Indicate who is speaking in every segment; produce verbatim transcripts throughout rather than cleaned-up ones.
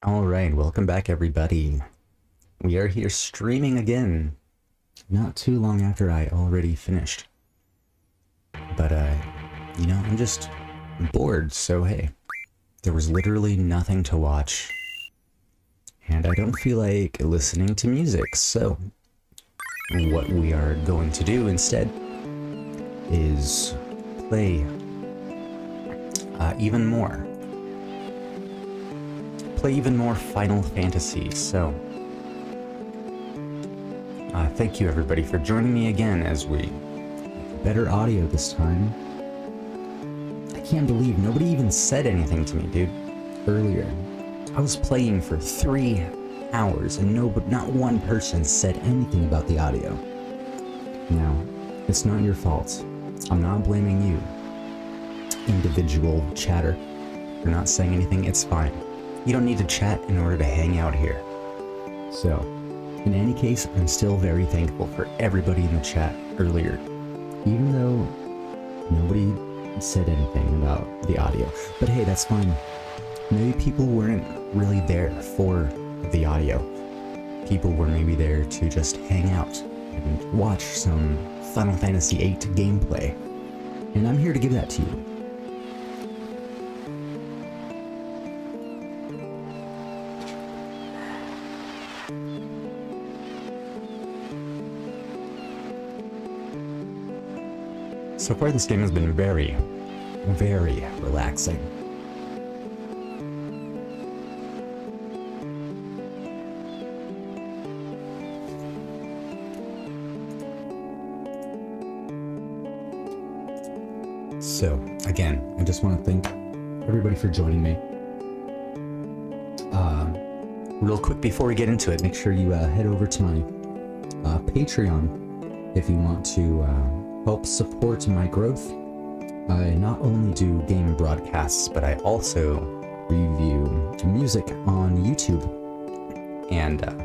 Speaker 1: Alright, welcome back everybody. We are here streaming again. Not too long after I already finished. But, uh, you know, I'm just bored, so hey. There was literally nothing to watch. And I don't feel like listening to music, so what we are going to do instead is play uh, even more. Play even more Final Fantasy, so uh, thank you everybody for joining me again as we better audio this time. I can't believe nobody even said anything to me, dude. Earlier, I was playing for three hours and no, but not one person said anything about the audio. Now, it's not your fault. I'm not blaming you, individual chatter. You're not saying anything, it's fine. You don't need to chat in order to hang out here. So, in any case, I'm still very thankful for everybody in the chat earlier. Even though nobody said anything about the audio. But hey, that's fine. Maybe people weren't really there for the audio. People were maybe there to just hang out and watch some Final Fantasy eight gameplay. And I'm here to give that to you. So far this game has been very, very relaxing. So, again, I just want to thank everybody for joining me. Uh, real quick before we get into it, make sure you uh, head over to my uh, Patreon if you want to uh, help support my growth. I not only do game broadcasts, but I also review music on YouTube. And uh,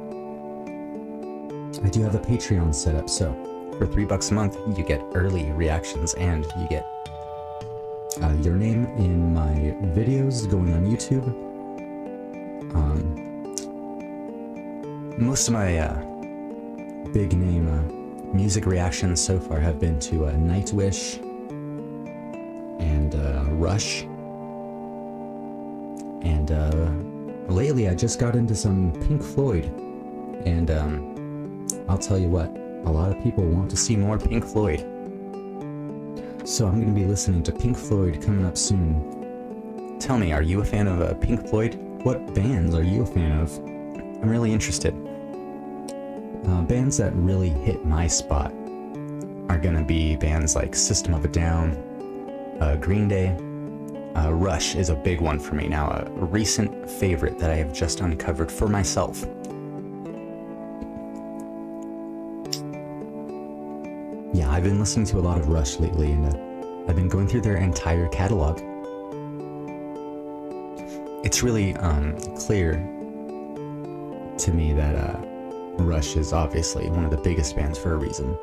Speaker 1: I do have a Patreon set up, so for three bucks a month, you get early reactions and you get uh, your name in my videos going on YouTube. Um, most of my uh, big name uh, music reactions so far have been to uh, Nightwish and uh, Rush. And uh, lately I just got into some Pink Floyd. And um, I'll tell you what, a lot of people want to see more Pink Floyd. So I'm going to be listening to Pink Floyd coming up soon. Tell me, are you a fan of uh, Pink Floyd? What bands are you a fan of? I'm really interested. Uh, bands that really hit my spot are going to be bands like System of a Down, uh, Green Day. Uh, Rush is a big one for me now, a recent favorite that I have just uncovered for myself. Yeah, I've been listening to a lot of Rush lately, and uh, I've been going through their entire catalog. It's really um, clear to me that uh, Rush is obviously one of the biggest bands for a reason.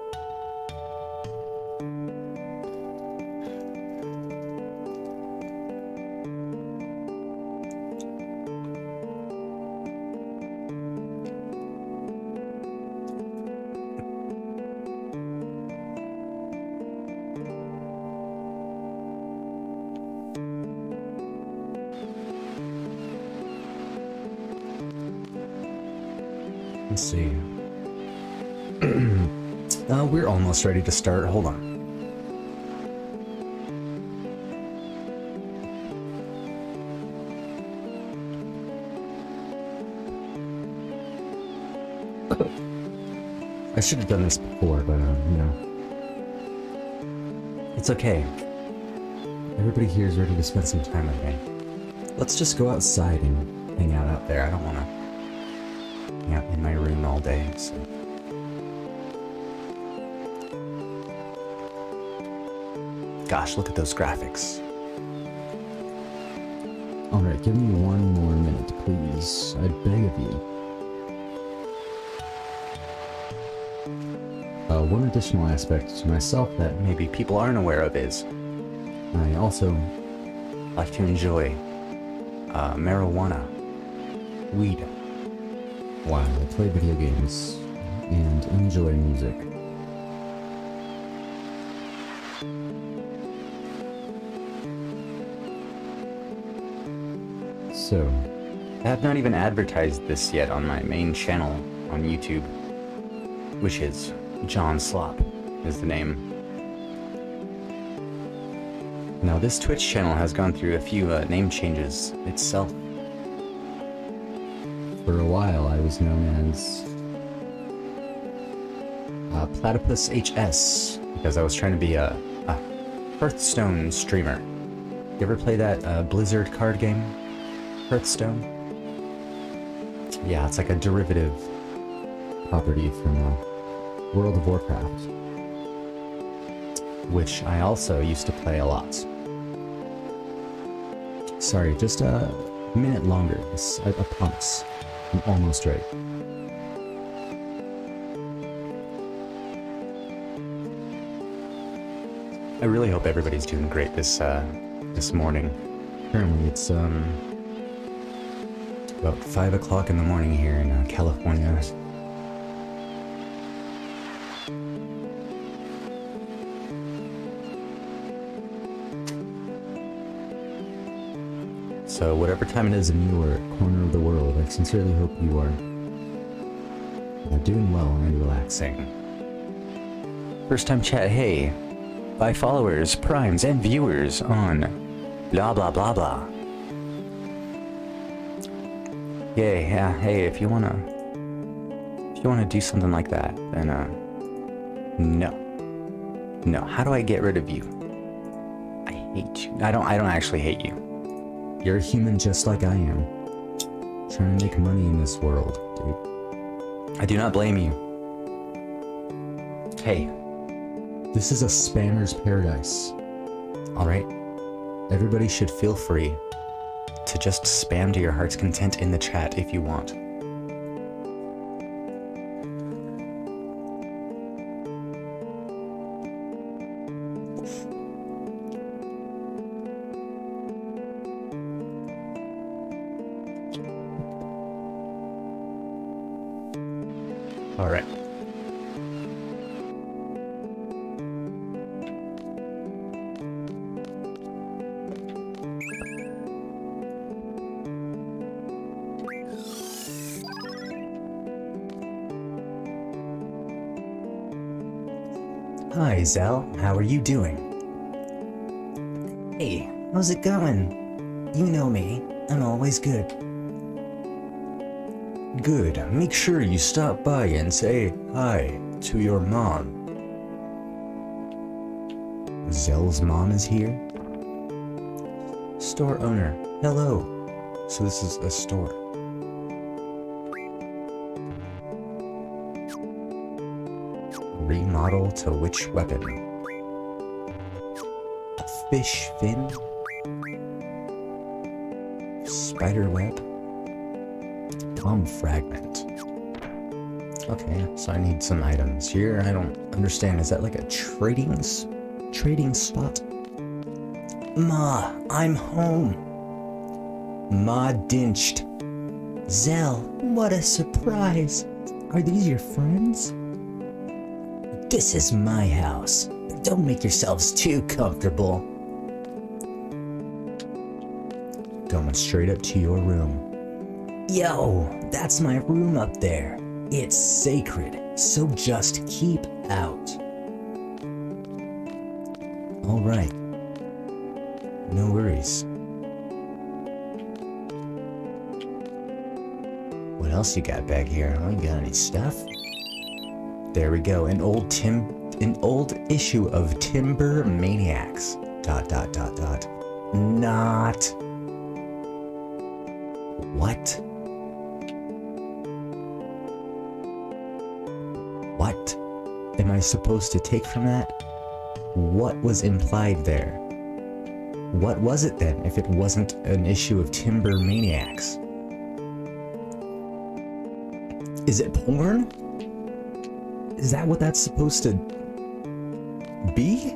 Speaker 1: Let's see. uh, we're almost ready to start. Hold on. I should have done this before, but, uh, you know. It's okay. Everybody here is ready to spend some time with me. Let's just go outside and hang out out there. I don't want to hang out in my room all day, so. Gosh, look at those graphics. Alright, give me one more minute, please. I beg of you. Uh, one additional aspect to myself that maybe people aren't aware of is I also like to enjoy uh, marijuana weed while I play video games and enjoy music. So, I have not even advertised this yet on my main channel on YouTube, which is John Slop is the name. Now this Twitch channel has gone through a few uh, name changes itself. For a while I was known as uh, Platypus H S because I was trying to be a, a Hearthstone streamer. You ever play that uh, Blizzard card game? Hearthstone? Yeah, it's like a derivative property from uh, World of Warcraft, which I also used to play a lot. Sorry, just a minute longer. I, I promise. I'm almost ready. I really hope everybody's doing great this uh, this morning. Currently, it's um about five o'clock in the morning here in uh, California. So whatever time it is in your corner of the world, I sincerely hope you are, are doing well and relaxing. First time chat, hey, by followers, primes, and viewers on blah blah blah blah. Yeah, yeah, hey, if you wanna, if you wanna do something like that, then uh, no, no. How do I get rid of you? I hate you. I don't. I don't actually hate you. You're a human just like I am. Trying to make money in this world, dude. I do not blame you. Hey, this is a spammer's paradise. Alright? Everybody should feel free to just spam to your heart's content in the chat if you want. All right. Hi, Zell. How are you doing? Hey, how's it going? You know me. I'm always good. Good. Make sure you stop by and say hi to your mom. Zell's mom is here? Store owner. Hello. So this is a store. Remodel to which weapon? A fish fin? Spider web? Bomb fragment. Okay, so I need some items here. I don't understand. Is that like a trading s trading spot? Ma, I'm home. Ma dinched. Zell, what a surprise. Are these your friends? This is my house. Don't make yourselves too comfortable. Going straight up to your room. Yo, that's my room up there. It's sacred, so just keep out. All right. No worries. What else you got back here? Oh, you got any stuff? There we go. An old Tim, an old issue of Timber Maniacs. Dot dot dot dot. Not. What? What am I supposed to take from that? What was implied there? What was it then, if it wasn't an issue of Timber Maniacs? Is it porn? Is that what that's supposed to be?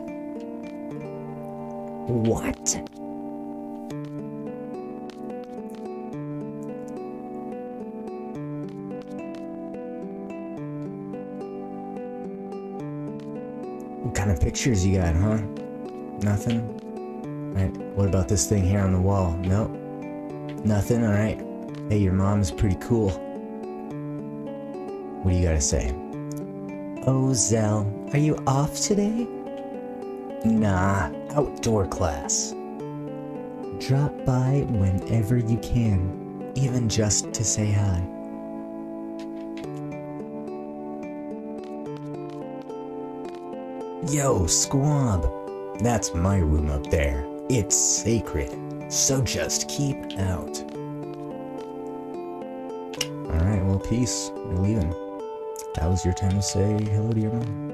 Speaker 1: What? pictures you got, huh? Nothing? Alright, what about this thing here on the wall? Nope. Nothing? Alright. Hey, your mom is pretty cool. What do you gotta say? Oh, Zell, are you off today? Nah, outdoor class. Drop by whenever you can, even just to say hi. Yo, Squab! That's my room up there. It's sacred, so just keep out. Alright, well, peace. We're leaving. That was your time to say hello to your mom.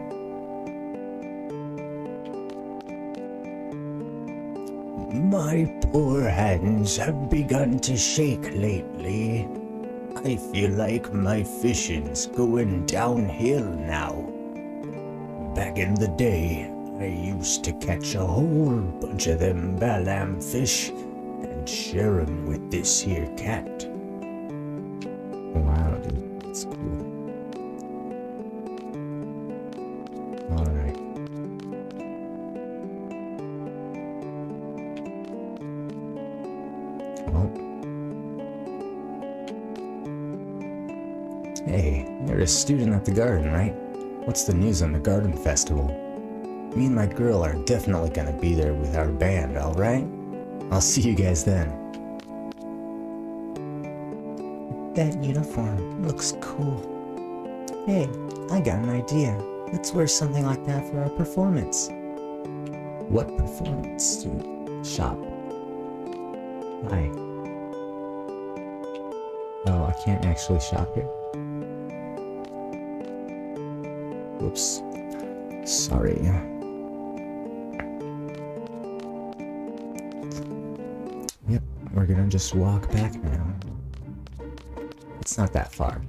Speaker 1: My poor hands have begun to shake lately. I feel like my fishing's going downhill now. Back in the day, I used to catch a whole bunch of them Balam fish and share 'em with this here cat. Wow, dude, that's cool. Alright. Well. Hey, you're a student at the garden, right? What's the news on the garden festival? Me and my girl are definitely gonna be there with our band, alright? I'll see you guys then. That uniform looks cool. Hey, I got an idea. Let's wear something like that for our performance. What performance, dude? Shop. Why? Oh, I can't actually shop here? Whoops. Sorry. Yep, we're gonna just walk back now. It's not that far.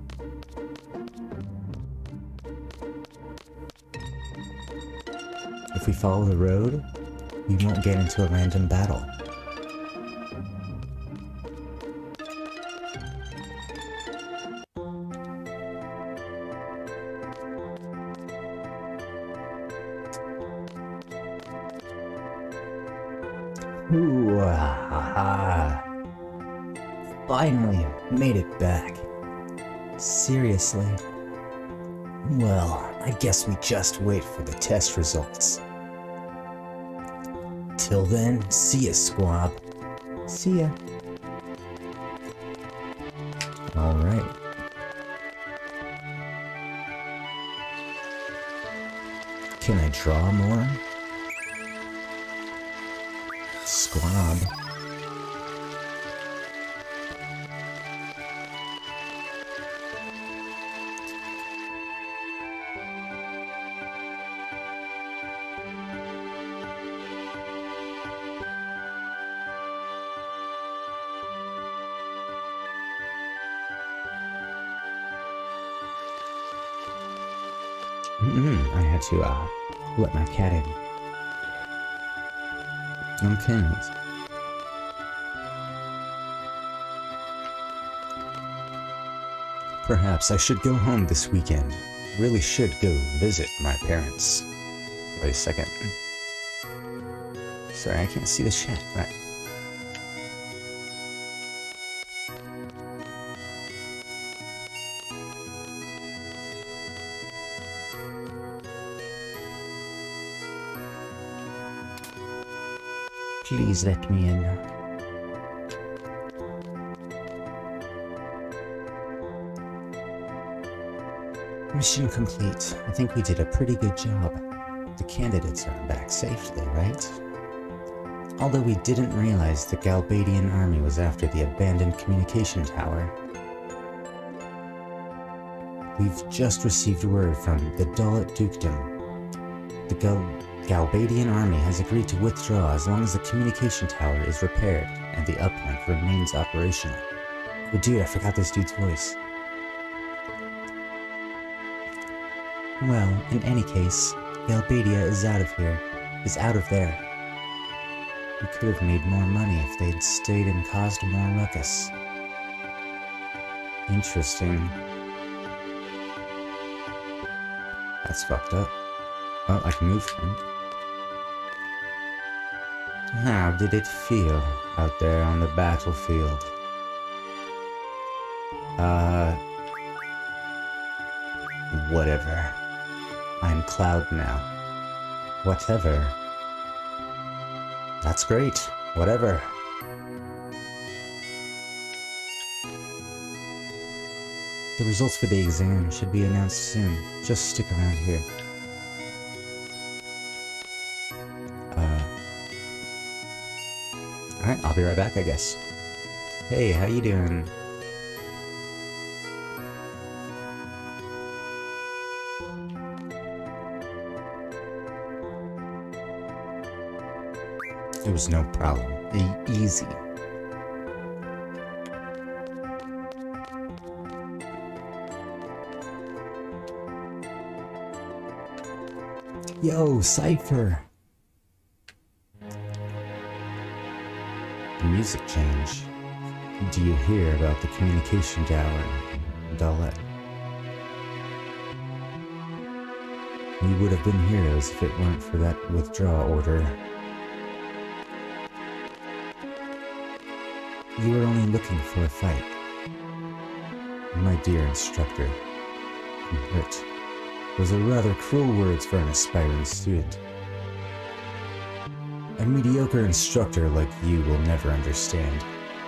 Speaker 1: If we follow the road, we won't get into a random battle. Ooh, ah, finally made it back. Seriously? Well, I guess we just wait for the test results. Till then, see ya, Squab. See ya. Alright. Can I draw more? Squab. Mm-mm, I had to, uh, let my cat in. Okay. Perhaps I should go home this weekend. Really should go visit my parents. Wait a second. Sorry, I can't see the chat. Right. Please let me in. Mission complete. I think we did a pretty good job. The candidates are back safely, right? Although we didn't realize the Galbadian army was after the abandoned communication tower. We've just received word from the Dullet Dukedom. The Gal Galbadian army has agreed to withdraw as long as the communication tower is repaired and the uplink remains operational. Oh dude, I forgot this dude's voice. Well, in any case, Galbadia is out of here. Is out of there. We could have made more money if they'd stayed and caused more ruckus. Interesting. That's fucked up. Oh, I can move them. How did it feel out there on the battlefield? Uh... Whatever. I'm Cloud now. Whatever. That's great. Whatever. The results for the exam should be announced soon. Just stick around here. Uh... Alright, I'll be right back, I guess. Hey, how you doing? It was no problem. E- easy. Yo, Cypher! The music change. Do you hear about the communication tower in Dalek? We would have been heroes if it weren't for that withdrawal order. You were only looking for a fight. My dear instructor, I'm hurt. Those are rather cruel words for an aspiring student. A mediocre instructor like you will never understand.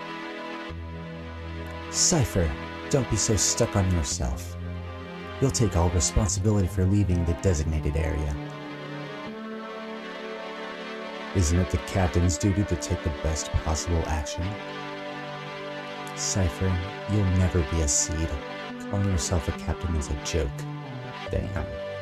Speaker 1: Cypher, don't be so stuck on yourself. You'll take all responsibility for leaving the designated area. Isn't it the captain's duty to take the best possible action? Cypher, you'll never be a seed. Calling yourself a captain is a joke. Damn.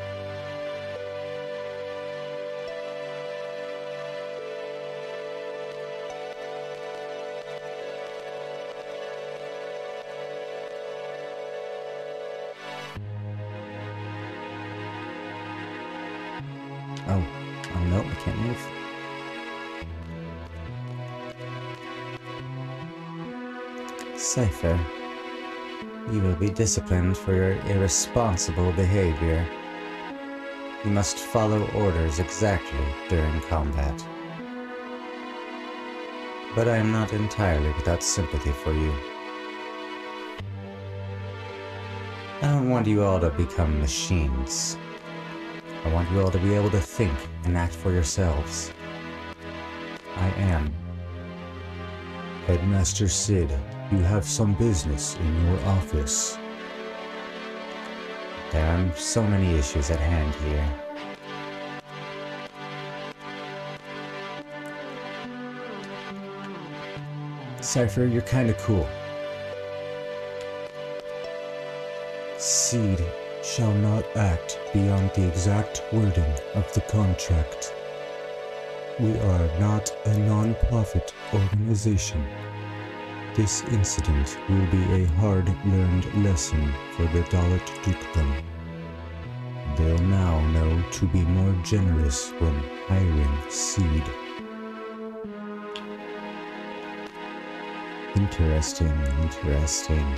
Speaker 1: Oh, oh no, I can't move. Cypher, you will be disciplined for your irresponsible behavior. You must follow orders exactly during combat. But I am not entirely without sympathy for you. I don't want you all to become machines. I want you all to be able to think and act for yourselves. I am. Headmaster Sid, you have some business in your office. There are so many issues at hand here. Cypher, you're kinda cool. Seed shall not act beyond the exact wording of the contract. We are not a non-profit organization. This incident will be a hard-learned lesson for the Dalek Dukedom. They'll now know to be more generous when hiring Seed. Interesting, interesting.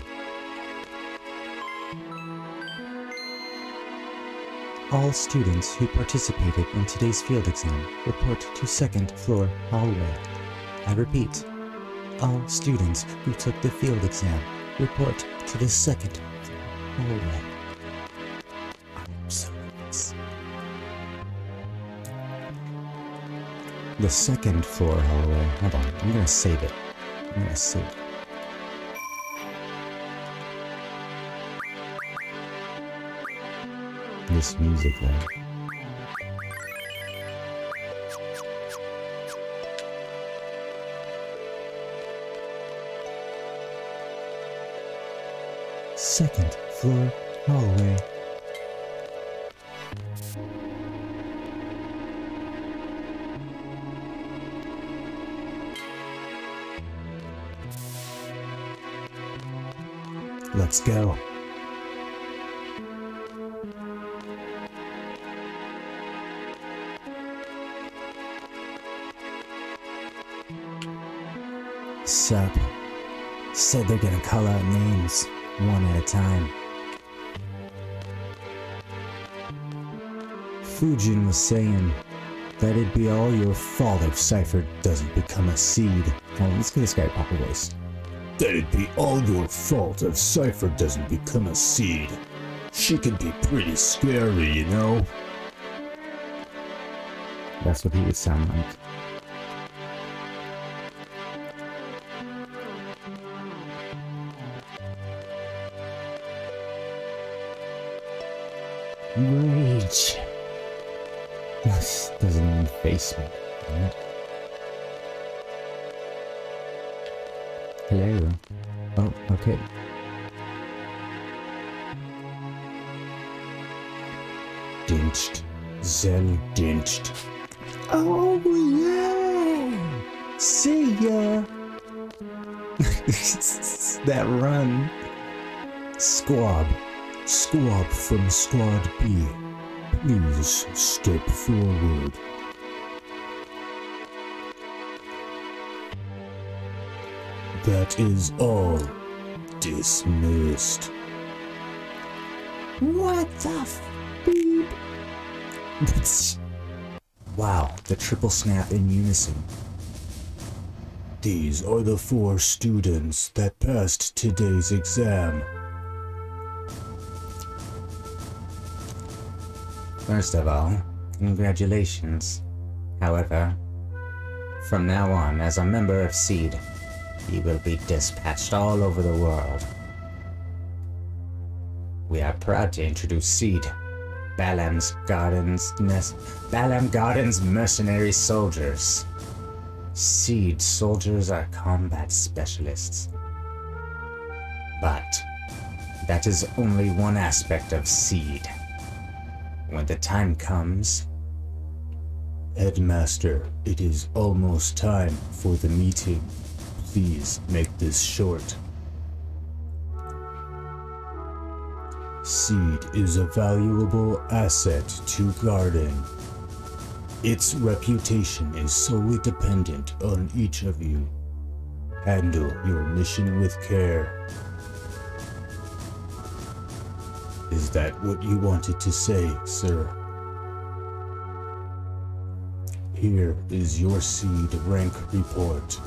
Speaker 1: All students who participated in today's field exam report to second floor hallway. I repeat, all students who took the field exam report to the second floor hallway. I'm so nervous. The second floor hallway. Hold on, I'm gonna save it. I'm gonna save it. This music though. Second floor hallway. Let's go. Sup? Said they're gonna call out names, one at a time. Fujin was saying that it'd be all your fault if Cypher doesn't become a seed. Hold on, let's get this guy a proper voice. That it'd be all your fault if Cypher doesn't become a seed. She could be pretty scary, you know? That's what he would sound like. Rage. This doesn't even face me. Right? Hello. Oh, okay. Dinched. Zen dinched. Oh yeah! See ya! That run. Squab. Squab from Squad B. Please step forward. That is all. Dismissed. What the f- beep? Wow, the triple snap in unison. These are the four students that passed today's exam. First of all, congratulations. However, from now on, as a member of SEED, you will be dispatched all over the world. We are proud to introduce SEED, Balam's Gardens, Balam Gardens Mercenary Soldiers. SEED soldiers are combat specialists. But that is only one aspect of SEED. When the time comes... Headmaster, it is almost time for the meeting. Please make this short. SEED is a valuable asset to Garden. Its reputation is solely dependent on each of you. Handle your mission with care. Is that what you wanted to say, sir? Here is your SEED rank report.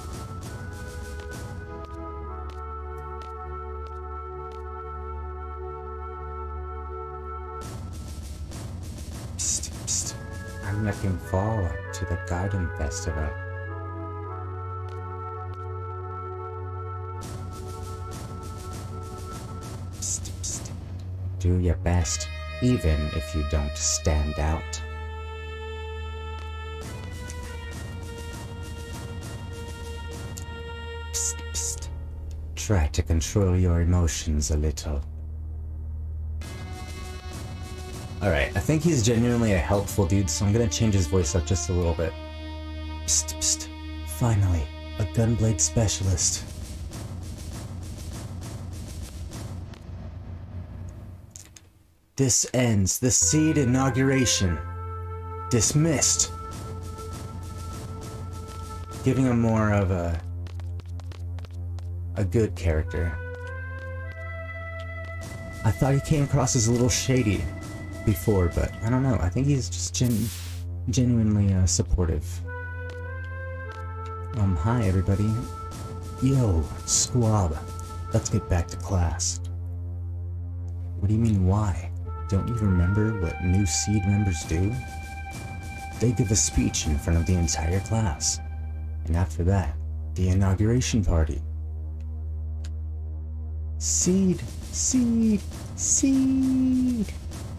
Speaker 1: Psst, psst. I'm looking forward to the Garden Festival. Psst, psst. Do your best, even if you don't stand out. Psst, psst. Try to control your emotions a little. Alright, I think he's genuinely a helpful dude, so I'm gonna change his voice up just a little bit. Psst, psst. Finally, a gunblade specialist. This ends the SEED inauguration. Dismissed. Giving him more of a... a good character. I thought he came across as a little shady before, but I don't know. I think he's just gen genuinely uh, supportive. Um, hi everybody. Yo, Squab. Let's get back to class. What do you mean, why? Don't you remember what new SEED members do? They give a speech in front of the entire class. And after that, the inauguration party. SEED, SEED, SEED.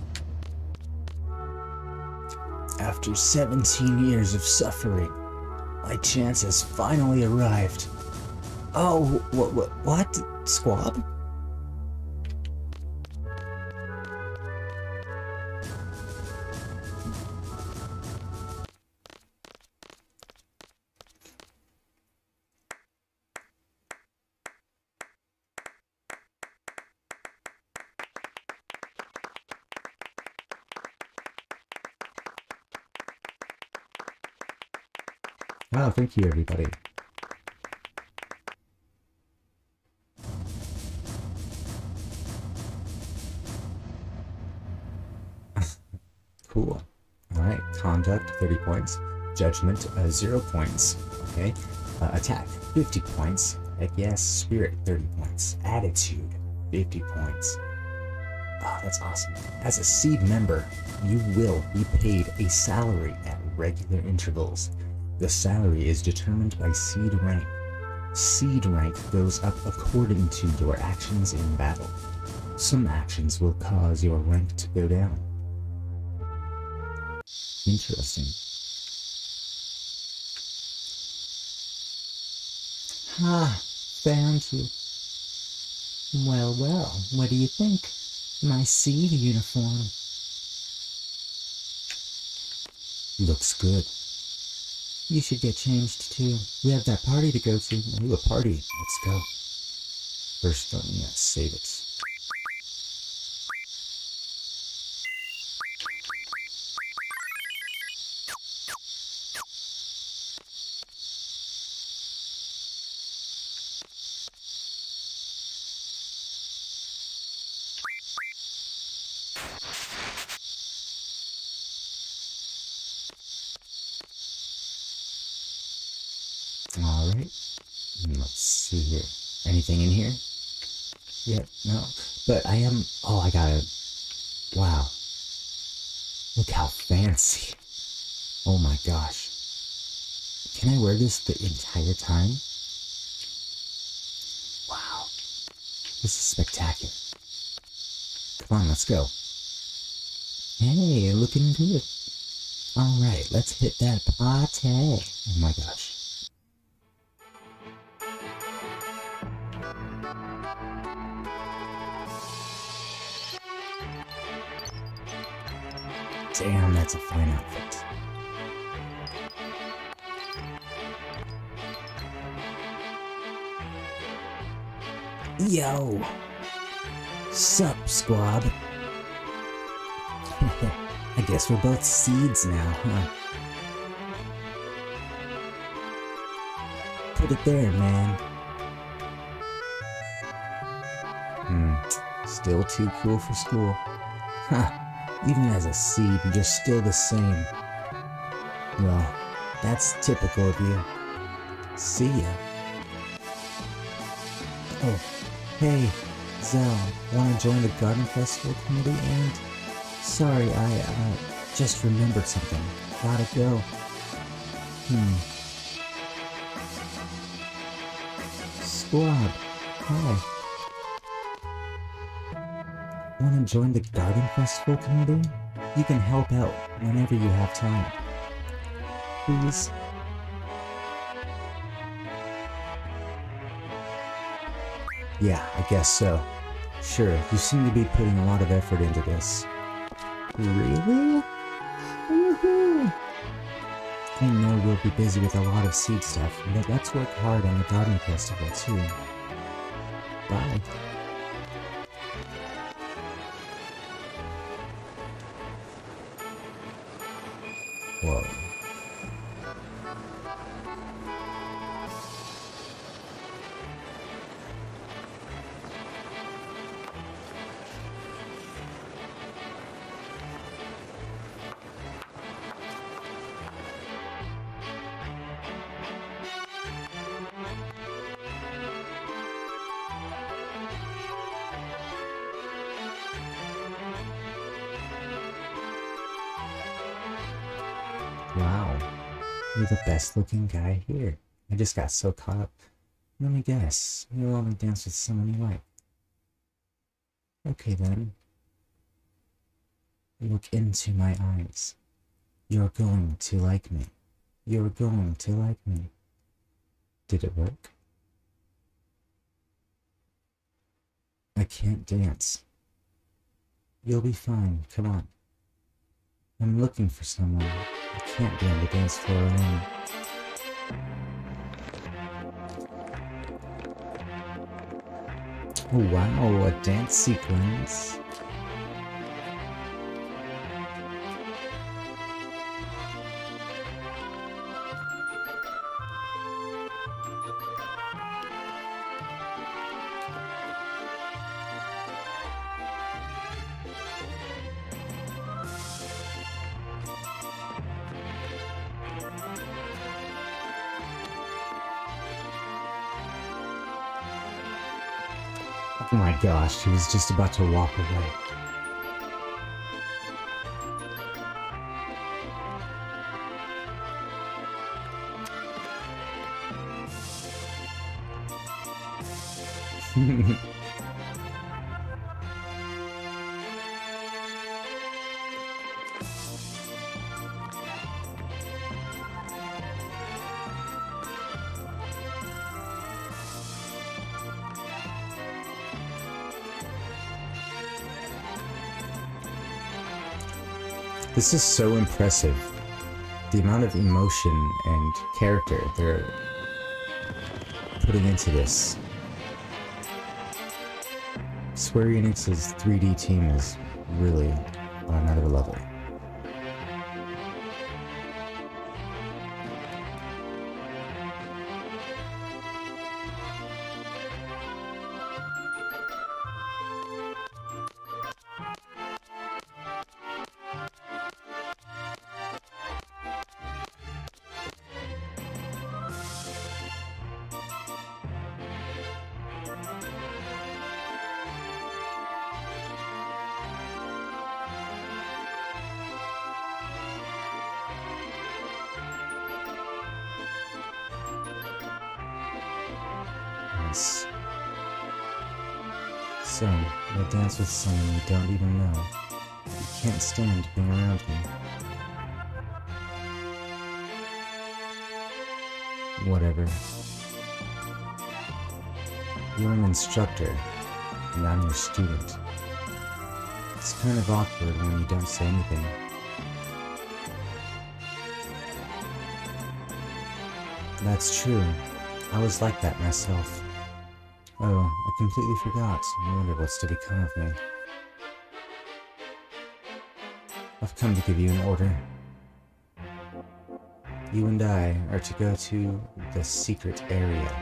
Speaker 1: After seventeen years of suffering, my chance has finally arrived. Oh, what, what, what? Squab? Wow, thank you, everybody. Cool. thirty points. Judgment, uh, zero points. Okay. Uh, attack, fifty points. Heck yes. Spirit, thirty points. Attitude, fifty points. Oh, that's awesome. As a seed member, you will be paid a salary at regular intervals. The salary is determined by seed rank. Seed rank goes up according to your actions in battle. Some actions will cause your rank to go down. Interesting. Ah, found you. Well, well, what do you think? My seed uniform. Looks good. You should get changed too. We have that party to go to. Ooh, a party. Let's go. First, let me uh, save it. Alright, let's see here. Anything in here? Yep, no. But I am... Oh, I got it. Wow. Look how fancy. Oh my gosh. Can I wear this the entire time? Wow. This is spectacular. Come on, let's go. Hey, looking good. Alright, let's hit that party. Oh my gosh. Damn, that's a fine outfit. Yo! Sup, squad? I guess we're both seeds now, huh? Put it there, man. Hmm, still too cool for school. Huh. Even as a seed, you're still the same. Well, that's typical of you. See ya. Oh, hey, Zell, wanna join the Garden Festival committee? And sorry, I, uh, just remembered something. Gotta go. Hmm. Squad, hi. Want to join the Garden Festival committee? You can help out whenever you have time. Please? Yeah, I guess so. Sure, you seem to be putting a lot of effort into this. Really? Woohoo! I know we'll be busy with a lot of seed stuff, but let's work hard on the Garden Festival too. Bye. Whoa. Wow, you're the best looking guy here. I just got so caught up. Let me guess, you'll only dance with someone you like. Okay then. Look into my eyes. You're going to like me. You're going to like me. Did it work? I can't dance. You'll be fine, come on. I'm looking for someone. I can't be on the dance floor alone. Oh wow, a dance sequence. Oh my gosh, he was just about to walk away. This is so impressive. The amount of emotion and character they're putting into this. Square Enix's three D team is really on another level. Nice. So, you'll dance with someone you don't even know. You can't stand being around him. Whatever. You're an instructor, and I'm your student. It's kind of awkward when you don't say anything. That's true. I was like that myself. Oh, I completely forgot. I wonder what's to become of me. I've come to give you an order. You and I are to go to the secret area.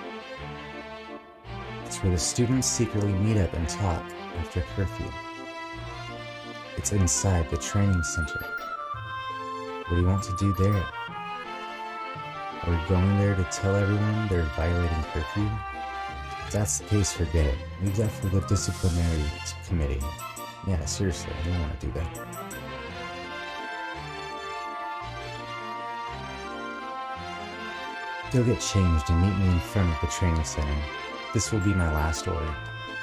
Speaker 1: It's where the students secretly meet up and talk after curfew. It's inside the training center. What do you want to do there? Are we going there to tell everyone they're violating curfew? If that's the case, forget it. Leave that for the disciplinary committee. Yeah, seriously, I don't want to do that. Go get changed and meet me in front of the training center. This will be my last order.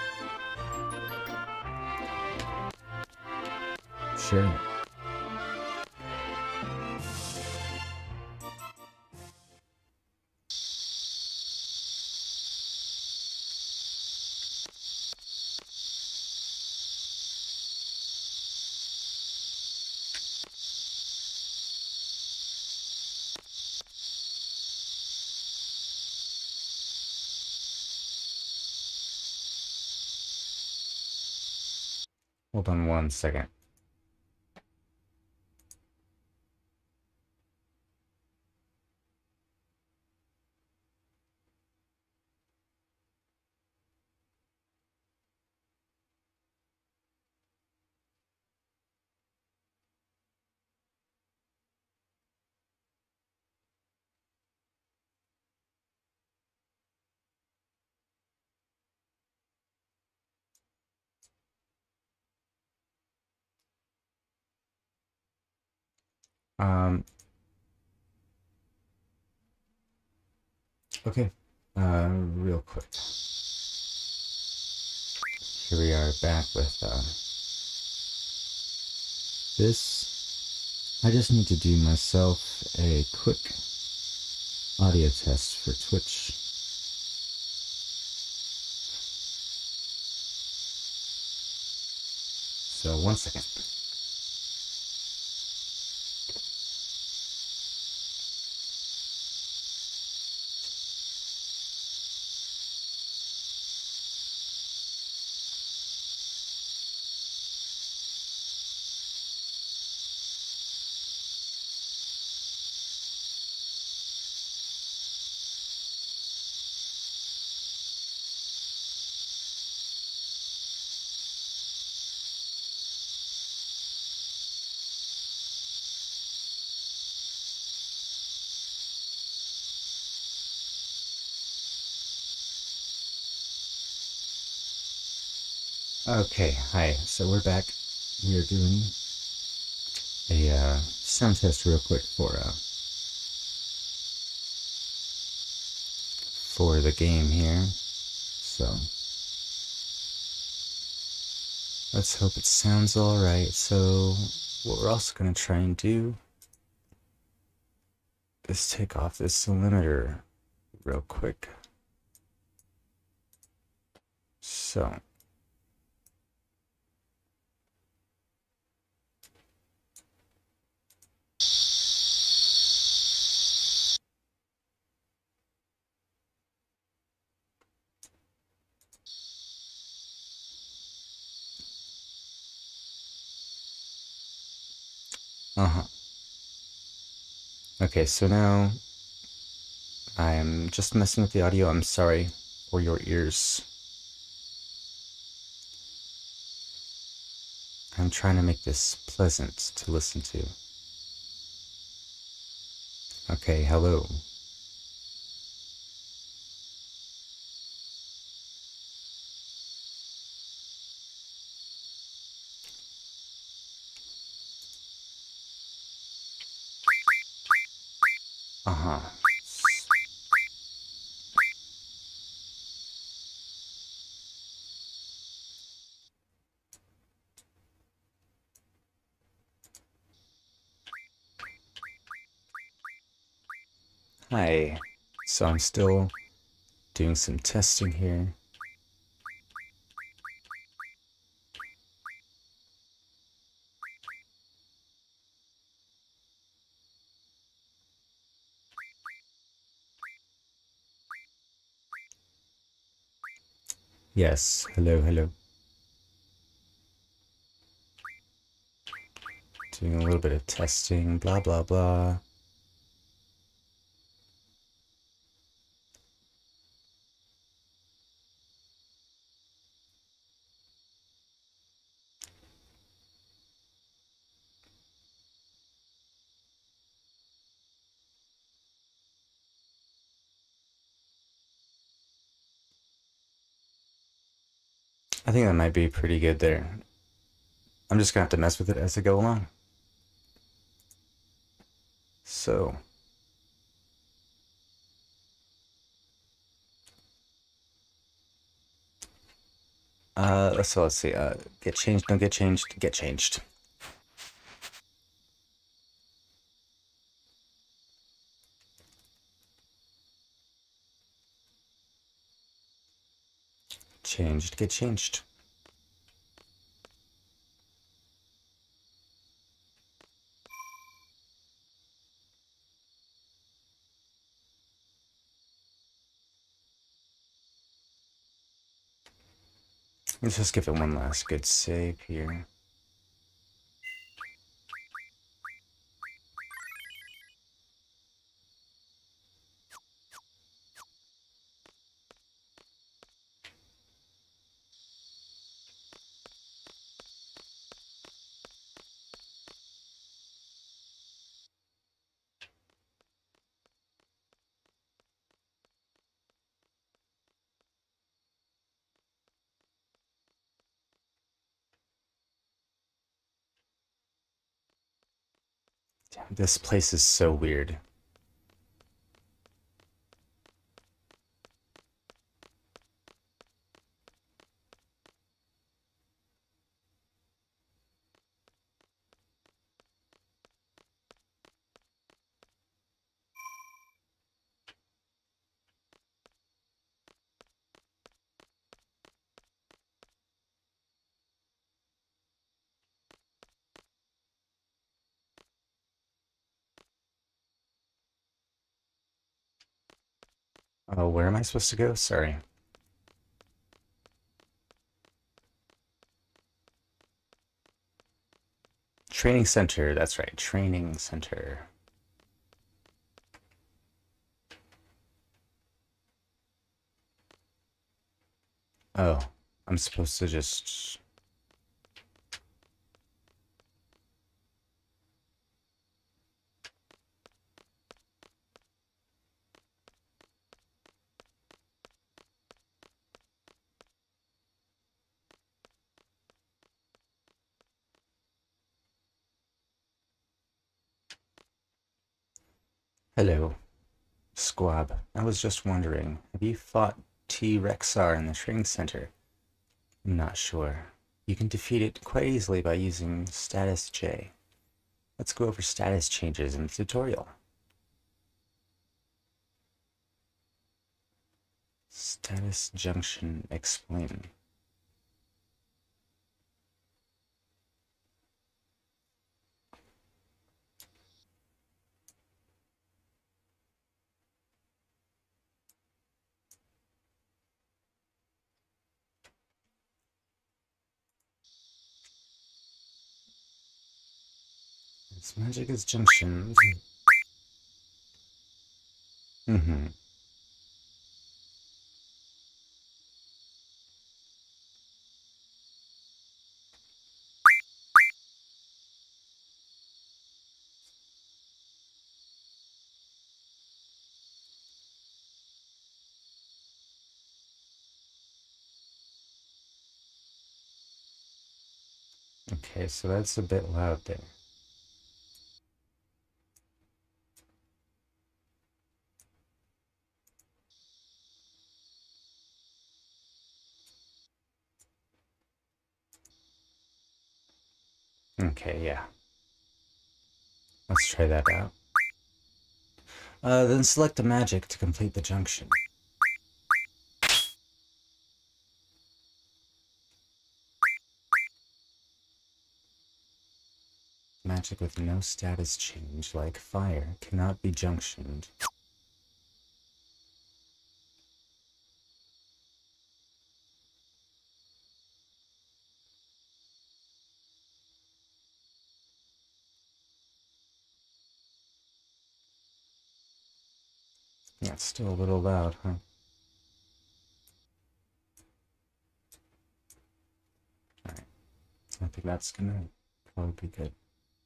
Speaker 1: Sure. Hold on one second. Um, okay, uh, real quick. Here we are back with, uh, this. I just need to do myself a quick audio test for Twitch. So, one second. Okay, hi. So we're back. We are doing a uh, sound test real quick for uh, for the game here. So let's hope it sounds all right. So what we're also gonna try and do is take off this limiter real quick. So uh-huh. Okay, so now I'm just messing with the audio. I'm sorry for your ears. I'm trying to make this pleasant to listen to. Okay, hello. Uh-huh. Hi. So I'm still doing some testing here. Yes, hello, hello. Doing a little bit of testing, blah, blah, blah. I think that might be pretty good there. I'm just gonna have to mess with it as I go along. So, uh, so let's see, uh, get changed, don't get changed, get changed. Changed, get changed. Let's just give it one last good save here. Damn, this place is so weird. Oh, where am I supposed to go? Sorry. Training center, that's right, training center. Oh, I'm supposed to just... Hello, Squab. I was just wondering, have you fought T-Rexar in the training center? I'm not sure. You can defeat it quite easily by using Status J. Let's go over status changes in the tutorial. Status Junction Explain. Its magic is junctions. Mm-hmm. Okay, so that's a bit loud there. Okay, yeah. Let's try that out. Uh, then select the magic to complete the junction. Magic with no status change, like fire, cannot be junctioned. Yeah, it's still a little loud, huh? Alright. I think that's gonna probably be good.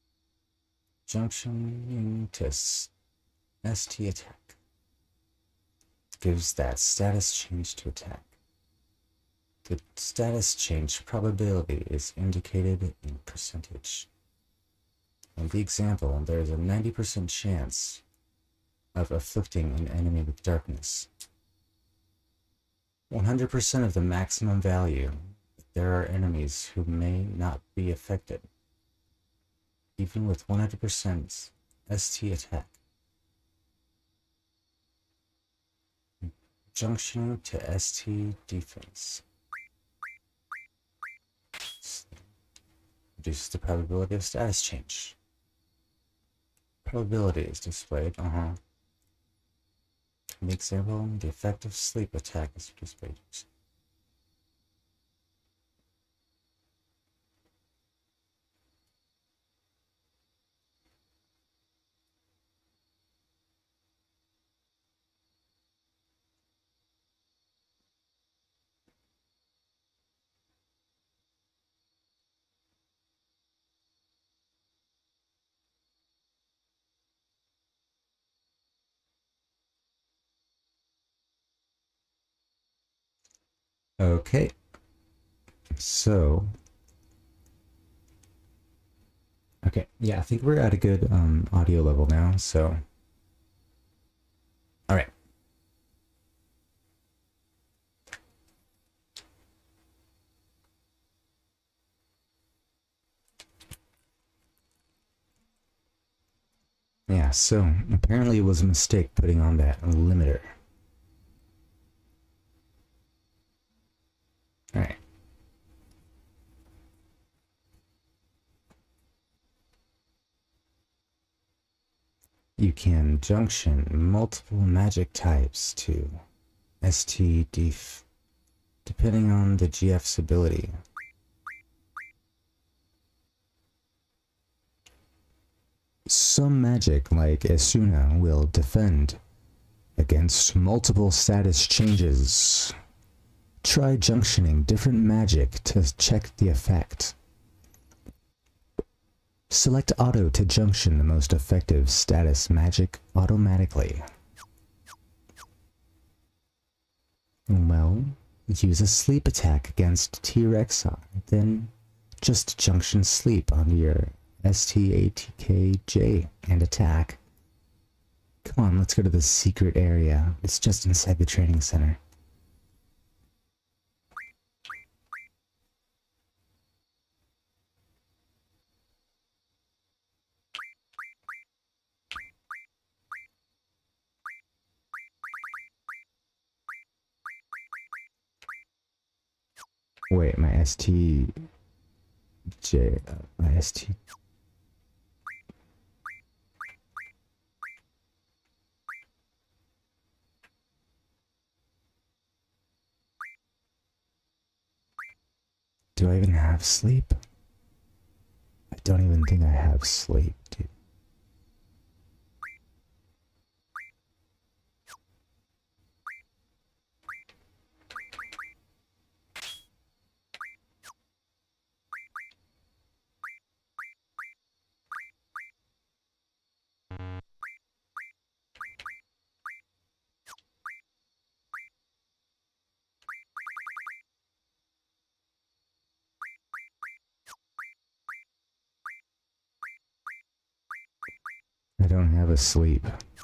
Speaker 1: Junction to S T attack. Gives that status change to attack. The status change probability is indicated in percentage. In the example, there is a ninety percent chance of afflicting an enemy with darkness. one hundred percent of the maximum value. There are enemies who may not be affected, even with one hundred percent S T attack. Junction to S T defense. Reduces the probability of status change. Probability is displayed, uh-huh. In the example, the effect of sleep attack is displayed. Okay, so, okay, yeah, I think we're at a good um, audio level now, so, all right. Yeah, so, apparently it was a mistake putting on that limiter. All right. You can junction multiple magic types to S T def, depending on the G F's ability. Some magic, like Esuna, will defend against multiple status changes. Try junctioning different magic to check the effect. Select Auto to junction the most effective status magic automatically. Well, use a sleep attack against T-Rexar, then just junction sleep onto your S T A T K J and attack. Come on, let's go to the secret area. It's just inside the training center. Wait, my S T J, uh, my S T. Do I even have sleep? I don't even think I have sleep, dude. I don't have a sleep.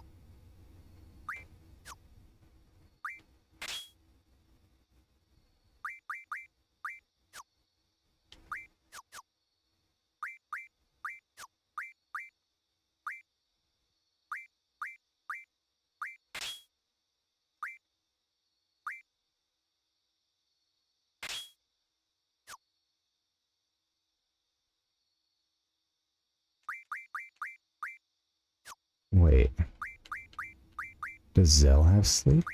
Speaker 1: Wait. Does Zell have sleep?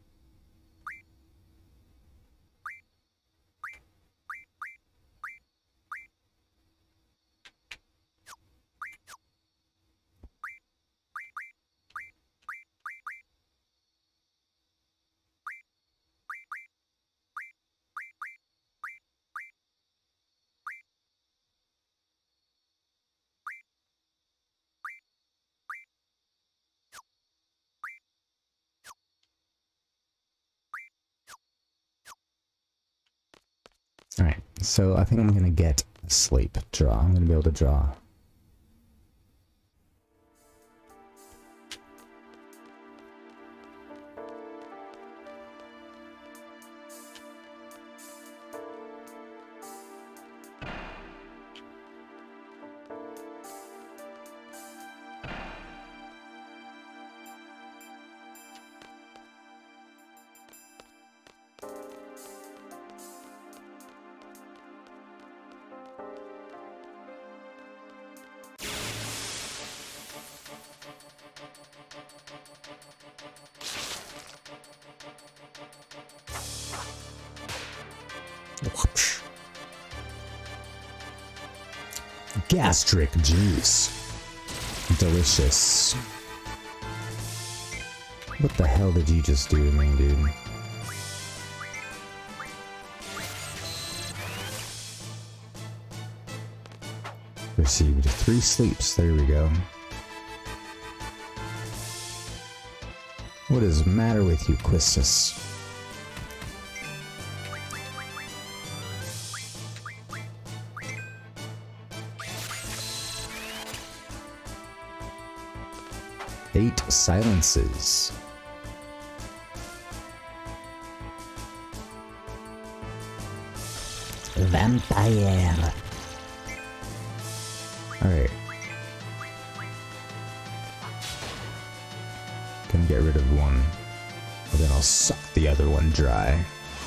Speaker 1: Alright, so I think I'm gonna get a sleep draw. I'm gonna be able to draw. Whoopsh. Gastric juice. Delicious. What the hell did you just do to me, dude? Received three sleeps. There we go. What is the matter with you, Quistis? Eight silences. Vampire. Alright. Gonna get rid of one. And then I'll suck the other one dry.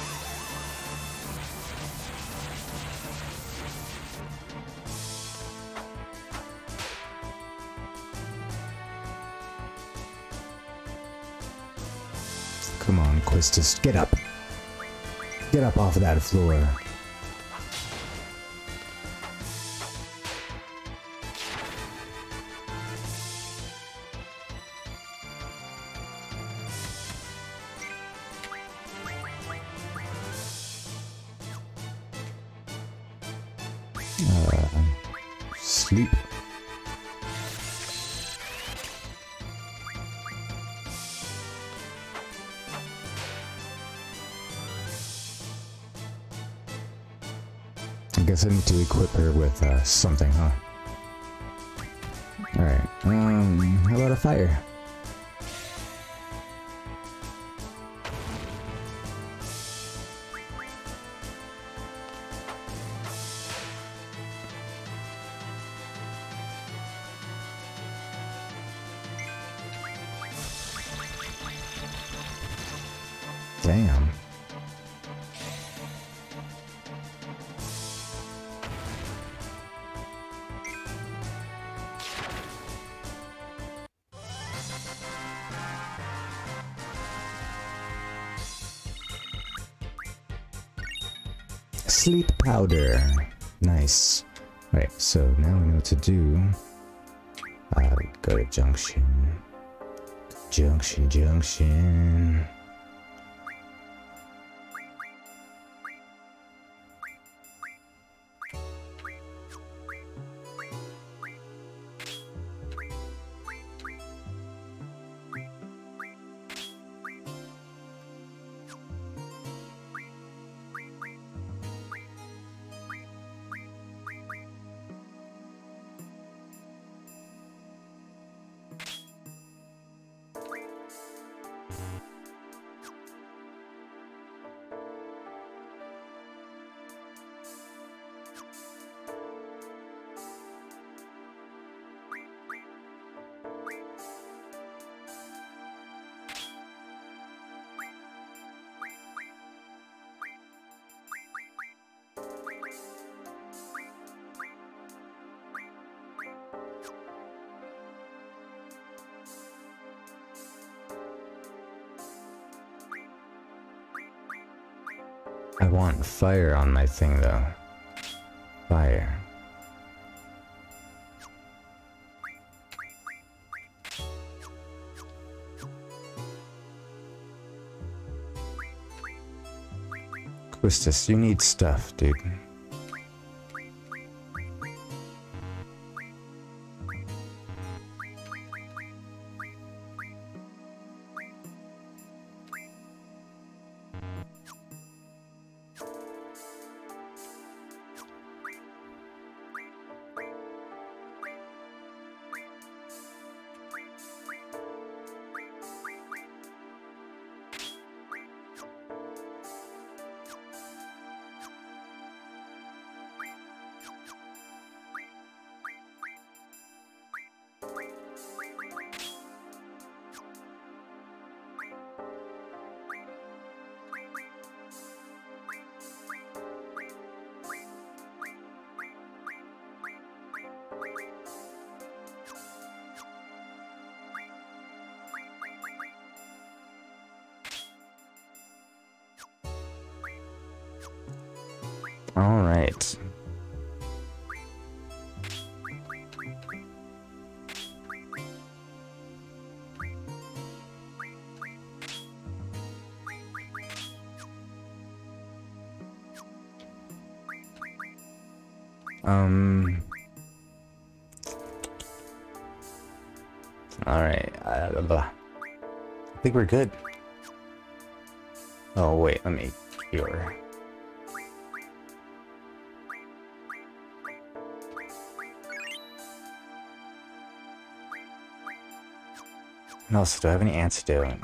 Speaker 1: Come on, Quistis, get up. Get up off of that floor. Uh, sleep. I guess I need to equip her with uh, something, huh? Alright, um, how about a fire? Damn. Sleep powder. Nice. Alright, so now we know what to do. Uh, go to junction. Junction, junction. I want fire on my thing though. Fire. Quistis, you need stuff, dude. All right. Um. All right. Uh, I think we're good. Oh wait, let me cure. And also, do I have any antidote?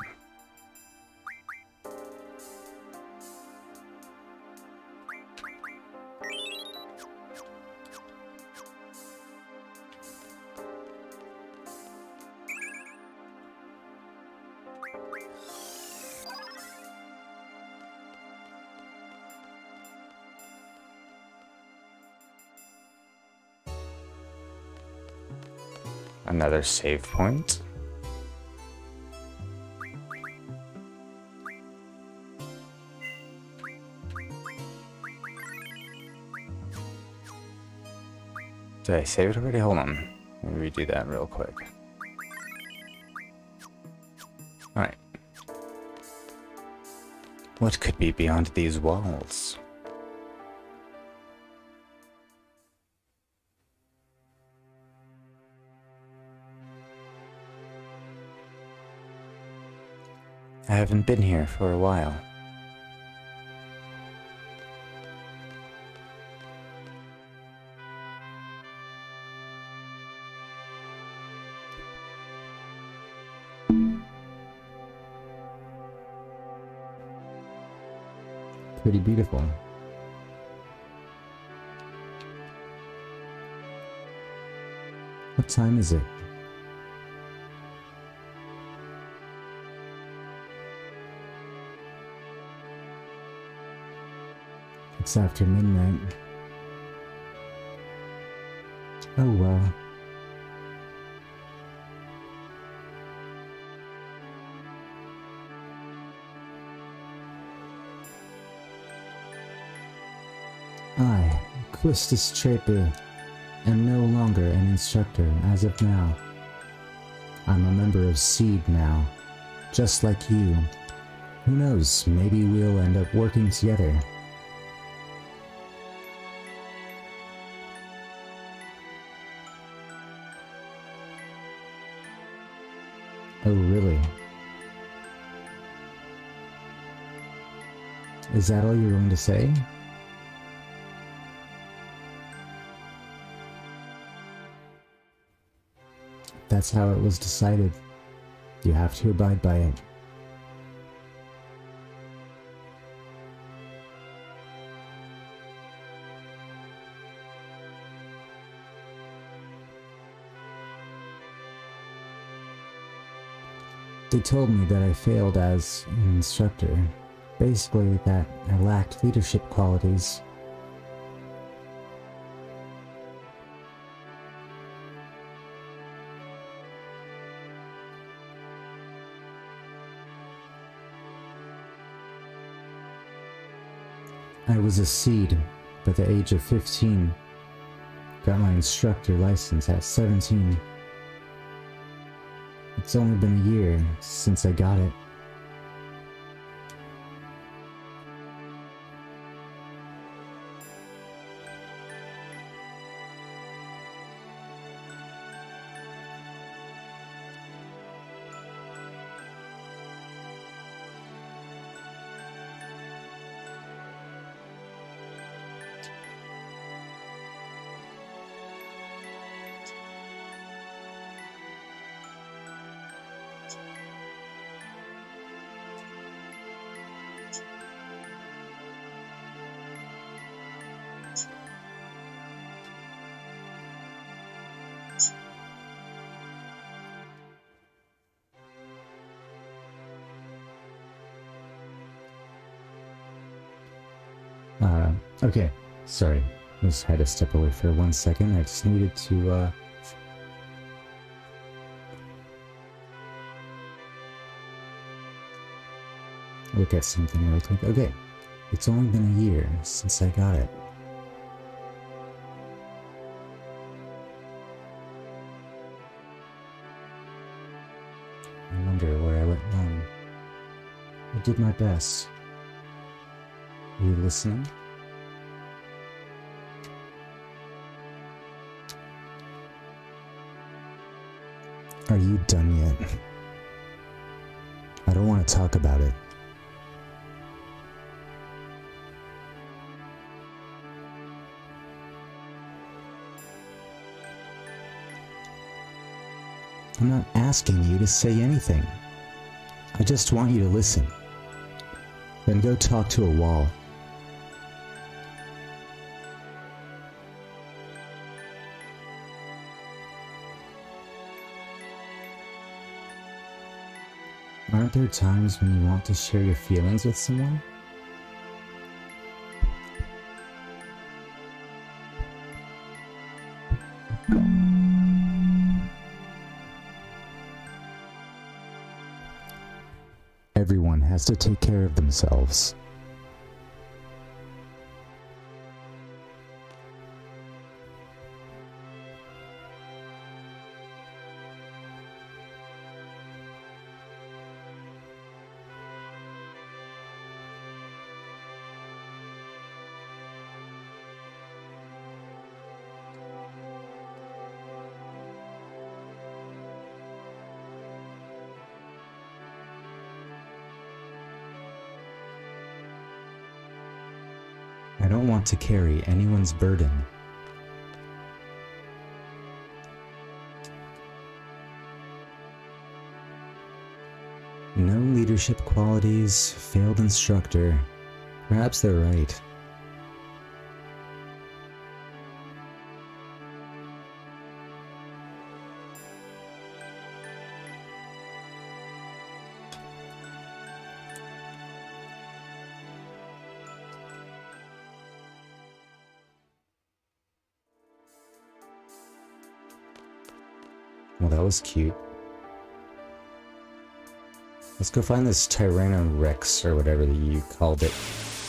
Speaker 1: Another save point. Did I save it already? Hold on. Let me redo that real quick. Alright. What could be beyond these walls? I haven't been here for a while. Pretty beautiful. What time is it? It's after midnight. Oh well. I, Quistis Trepe, am no longer an instructor as of now. I'm a member of Seed now, just like you. Who knows, maybe we'll end up working together. Oh, really? Is that all you're going to say? That's how it was decided. You have to abide by it. They told me that I failed as an instructor. Basically, that I lacked leadership qualities. I was a seed by the age of fifteen. Got my instructor license at seventeen. It's only been a year since I got it. Uh, okay, sorry. Just had to step away for one second. I just needed to, uh... look at something real quick. Okay, it's only been a year since I got it. I wonder where I went wrong. I did my best. Are you listening? Are you done yet? I don't want to talk about it. I'm not asking you to say anything. I just want you to listen. Then go talk to a wall. Aren't there times when you want to share your feelings with someone? Everyone has to take care of themselves. I don't want to carry anyone's burden. No leadership qualities, failed instructor. Perhaps they're right. Well, that was cute. Let's go find this Tyrannorex, or whatever you called it.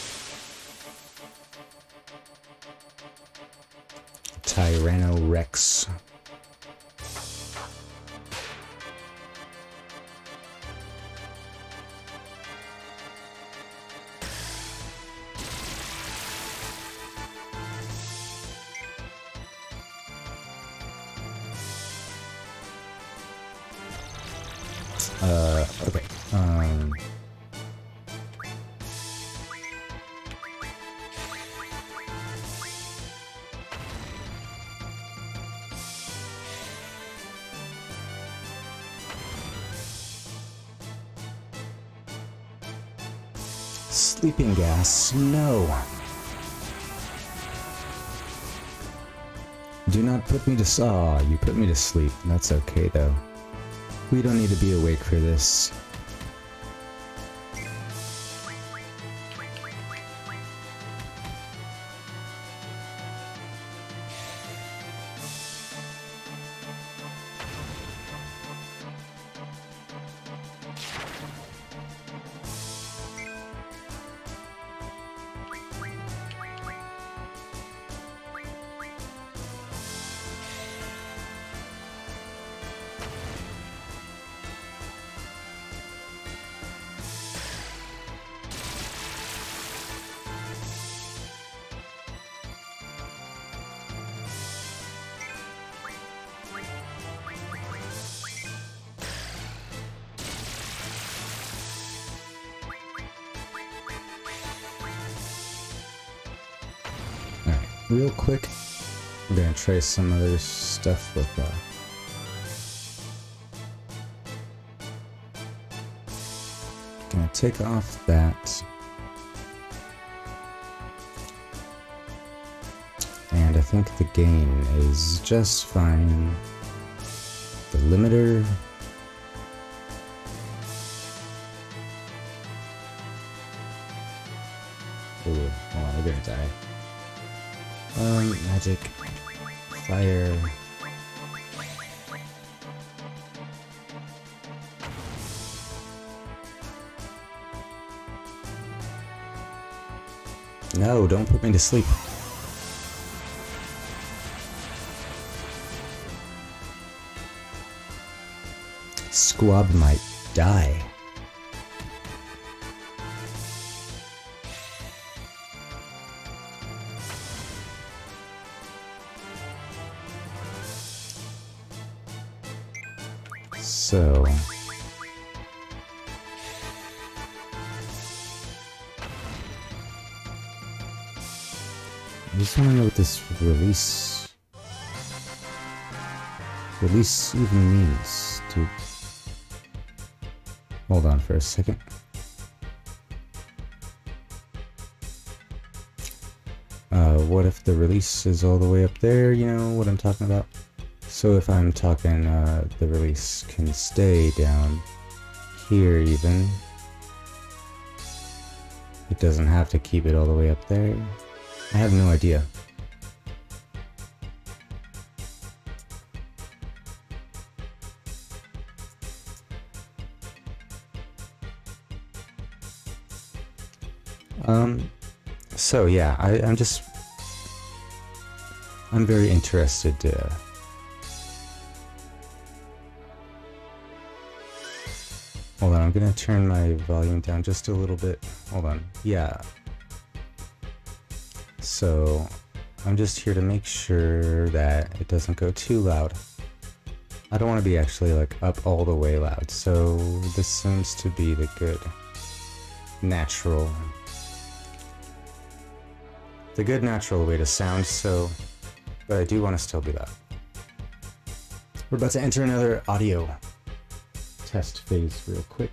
Speaker 1: Tyrannorex. Uh, okay. Um... Sleeping gas, no. Do not put me to saw. You put me to sleep. That's okay though. We don't need to be awake for this. Real quick, we're gonna try some other stuff with uh gonna take off that, and I think the gain is just fine. The limiter, ooh, hold on, we're gonna die. Um, magic, fire. No, don't put me to sleep. Squab might die. So, I just want to know what this release release even means, dude. Hold on for a second. Uh, what if the release is all the way up there? You know what I'm talking about? So if I'm talking, uh, the release can stay down here even. It doesn't have to keep it all the way up there. I have no idea. Um, so yeah, I, I'm just, I'm very interested to hold on, I'm gonna turn my volume down just a little bit. Hold on. Yeah. So, I'm just here to make sure that it doesn't go too loud. I don't want to be actually like up all the way loud, so this seems to be the good, natural, the good natural way to sound, so, but I do want to still be loud. We're about to enter another audio test phase real quick.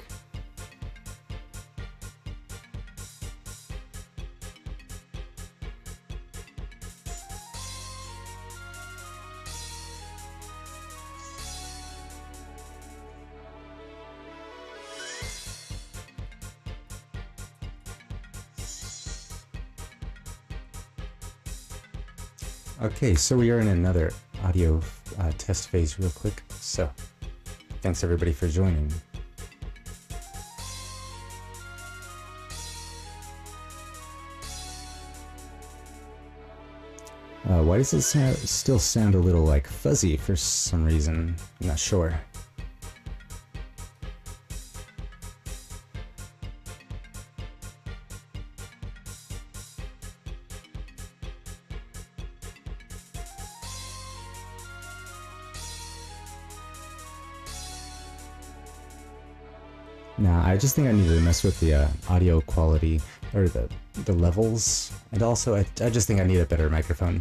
Speaker 1: Okay, so we are in another audio uh, test phase real quick. So, thanks everybody for joining. Uh, why does it sound, still sound a little like fuzzy for some reason? I'm not sure. Nah, I just think I need to mess with the uh, audio quality, or the, the levels, and also I, I just think I need a better microphone.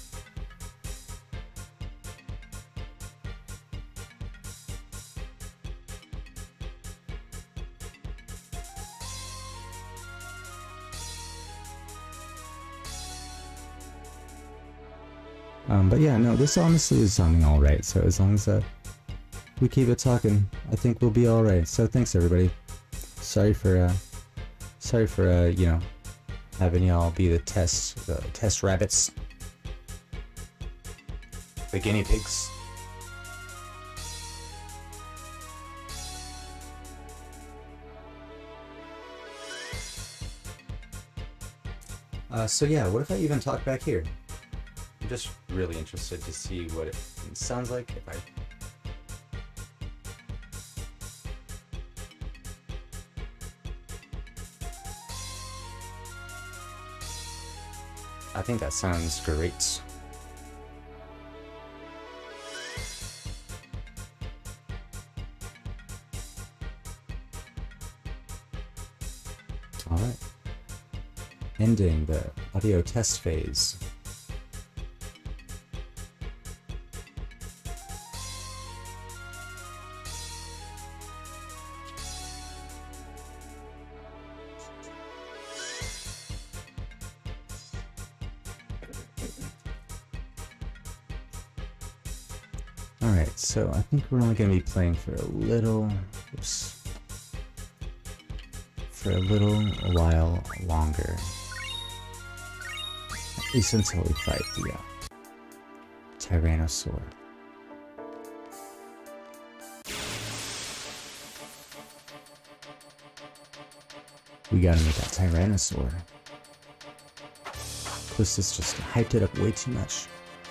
Speaker 1: Um, but yeah, no, this honestly is sounding alright, so as long as uh, we keep it talking, I think we'll be alright. So thanks everybody. Sorry for, uh, sorry for, uh, you know, having y'all be the test, the test rabbits. The guinea pigs. Uh, so yeah, what if I even talk back here? I'm just really interested to see what it sounds like if I... I think that sounds great. Alright. Ending the audio test phase. Alright, so I think we're only going to be playing for a little, oops, for a little while longer. At least until we fight the uh, Tyrannosaur. We gotta meet that Tyrannosaur. Callistus just hyped it up way too much.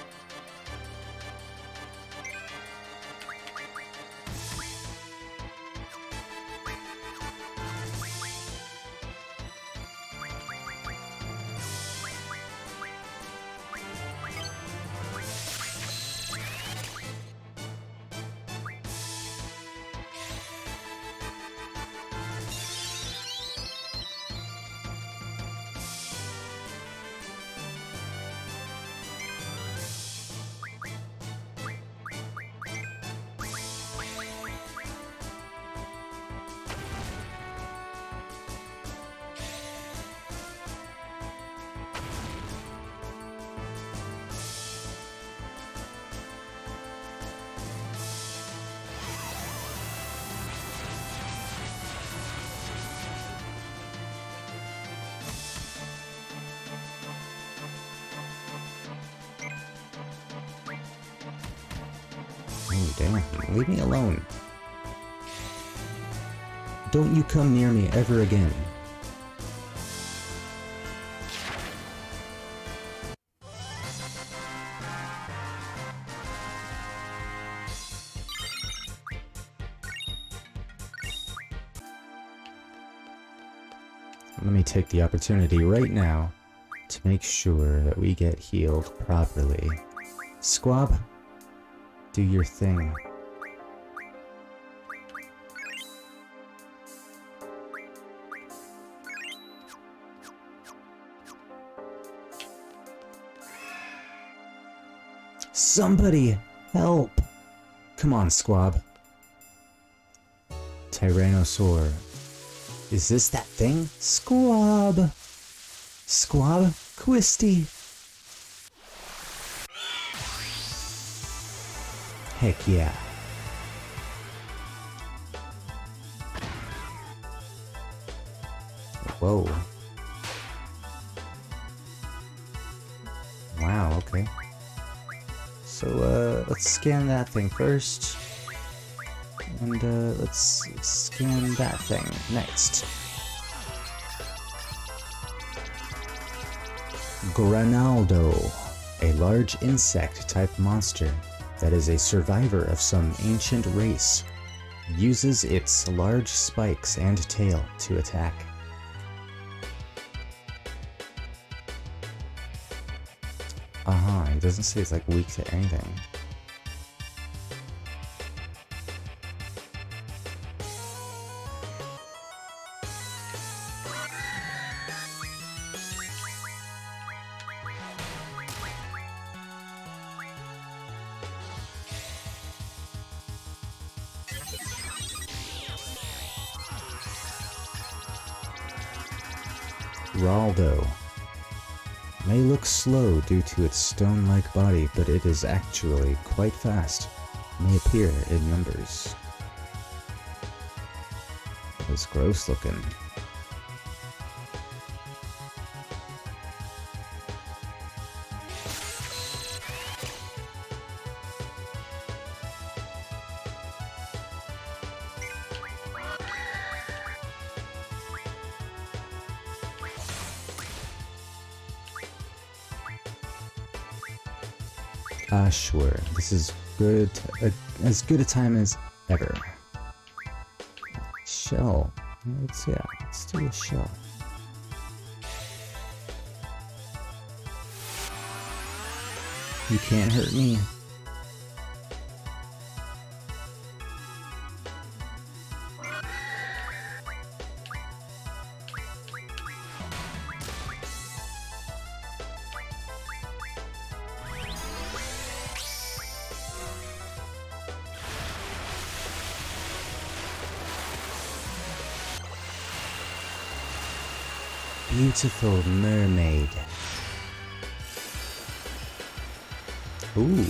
Speaker 1: Oh, damn. Leave me alone. Don't you come near me ever again. Let me take the opportunity right now to make sure that we get healed properly. Squab, do your thing. Somebody help! Come on, Squab. Tyrannosaur. Is this that thing? Squab! Squab? Quisty! Heck yeah. Whoa. Wow, okay. So, uh, let's scan that thing first. And uh, let's scan that thing next. Granaldo, a large insect-type monster that is a survivor of some ancient race, uses its large spikes and tail to attack. Uh-huh, it doesn't say it's like weak to anything. Raldo may look slow due to its stone-like body, but it is actually quite fast. May appear in numbers. It's gross looking. Ah, sure. This is good. Uh, as good a time as ever. Shell. Let's, yeah, let's do a shell. You can't hurt me. Beautiful mermaid. Ooh.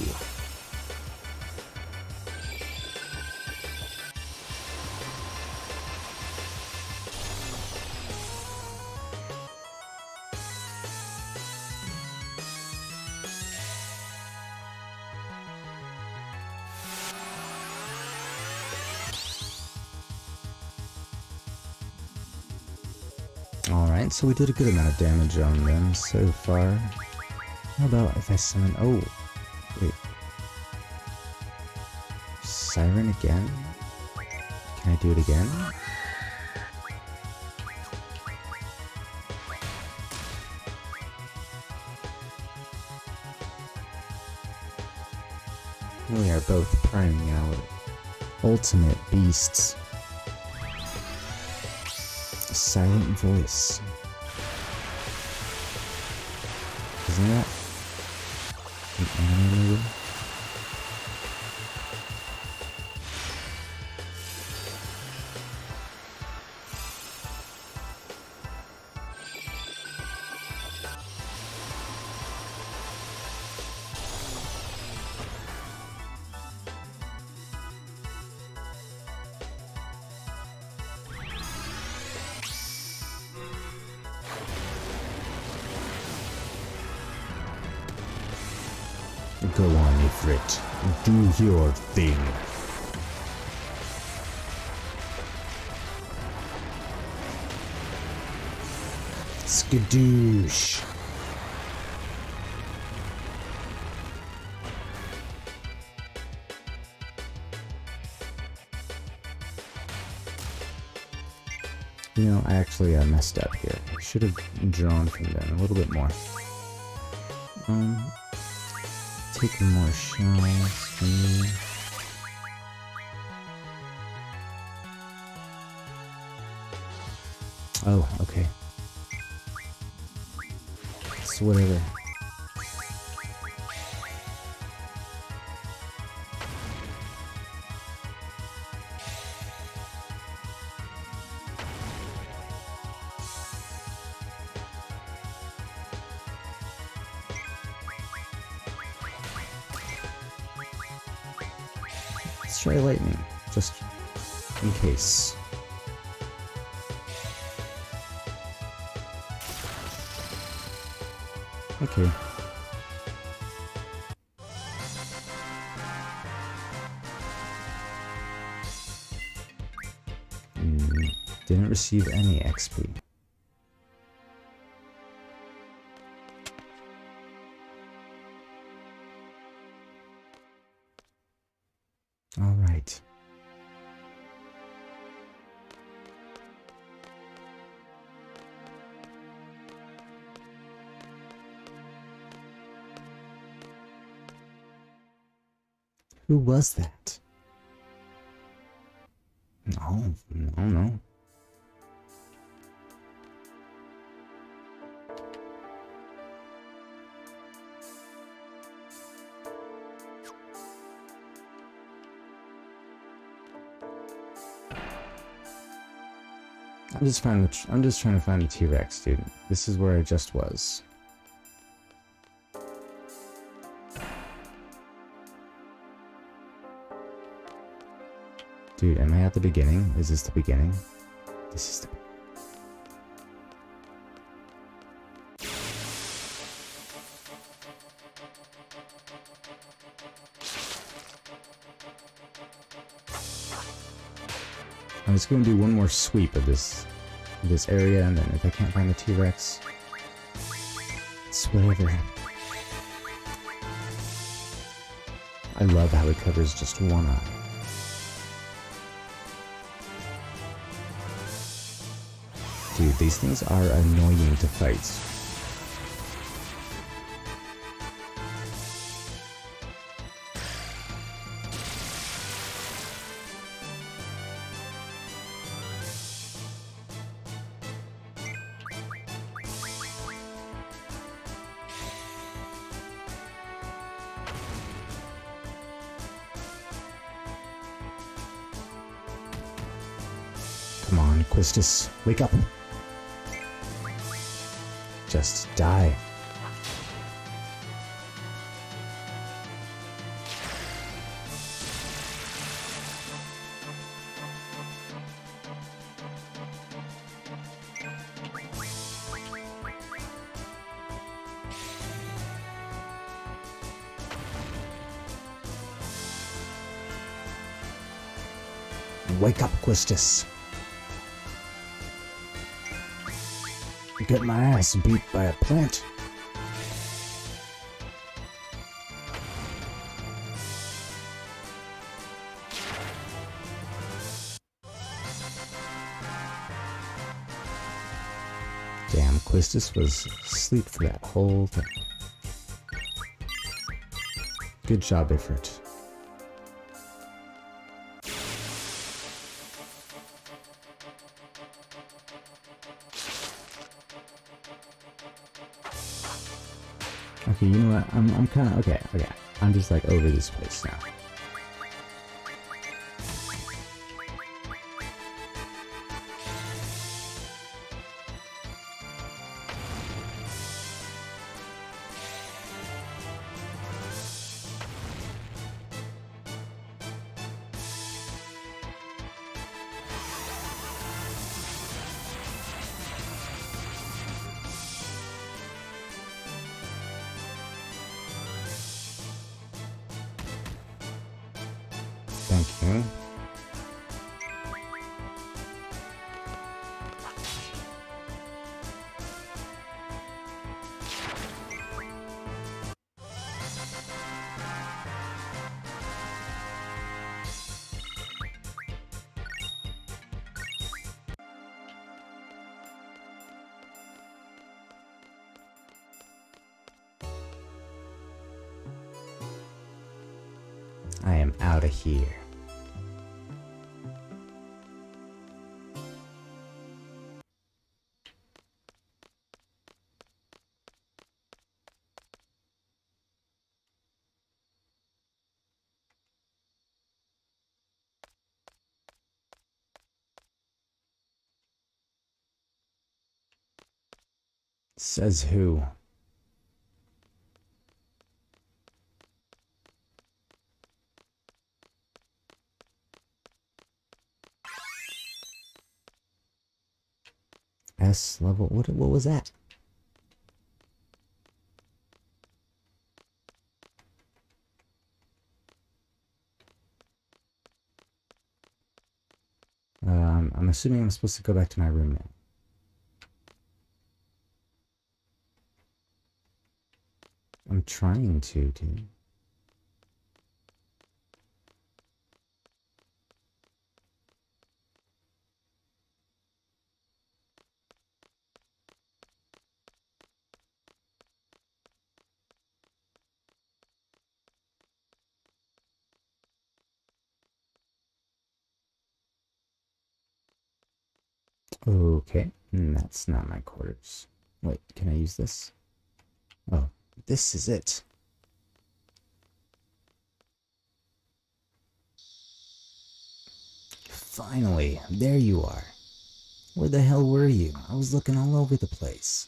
Speaker 1: Alright, so we did a good amount of damage on them so far. How about if I summon... Oh, wait. Siren again? Can I do it again? We are both priming out ultimate beasts. Silent voice. Isn't that an anime movie? Go on, Ifrit. Do your thing. Skadoosh. You know, I actually uh, messed up here. I should have drawn from them a little bit more. Um... Take more shells from me. Oh, okay. It's whatever. Let's try lightning, just in case. Okay. didn't receive any X P. All right. Who was that? No, no, no. I'm just trying to. I'm just trying to find the T-Rex, dude. This is where I just was. Dude, am I at the beginning? Is this the beginning? This is the... I'm just going to do one more sweep of this this area, and then if I can't find the T-Rex, it's whatever. I love how it covers just one eye. Dude, these things are annoying to fight. Come on, Quistis, wake up. Just die. Wake up, Quistis. Get my ass beat by a plant. Damn, Quistis was asleep for that whole thing. Good job, Ifrit. Okay, you know what? I'm I'm kind of okay. Okay, I'm just like over this place now. Thank you. I am out of here. Says who? S level. What? What was that? Um, I'm assuming I'm supposed to go back to my room now. I'm trying to, dude. Okay, that's not my quarters. Wait, can I use this? Oh, this is it. Finally, there you are. Where the hell were you? I was looking all over the place.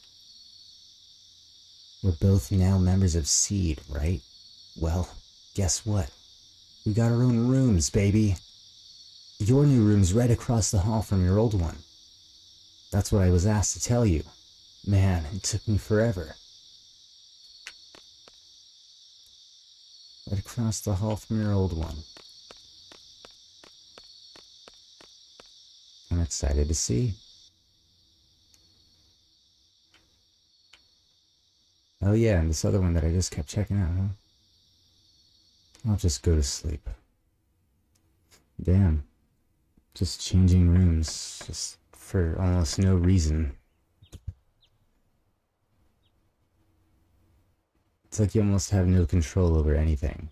Speaker 1: We're both now members of Seed, right? Well, guess what? We got our own rooms, baby. Your new room's right across the hall from your old one. That's what I was asked to tell you. Man, it took me forever. Right across the hall from your old one. I'm excited to see. Oh yeah, and this other one that I just kept checking out, huh? I'll just go to sleep. Damn. Just changing rooms, just for almost no reason. It's like you almost have no control over anything.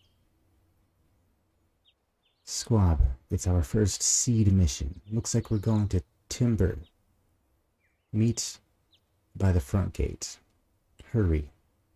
Speaker 1: Squab, it's our first Seed mission. Looks like we're going to Timber. Meet by the front gate. Hurry.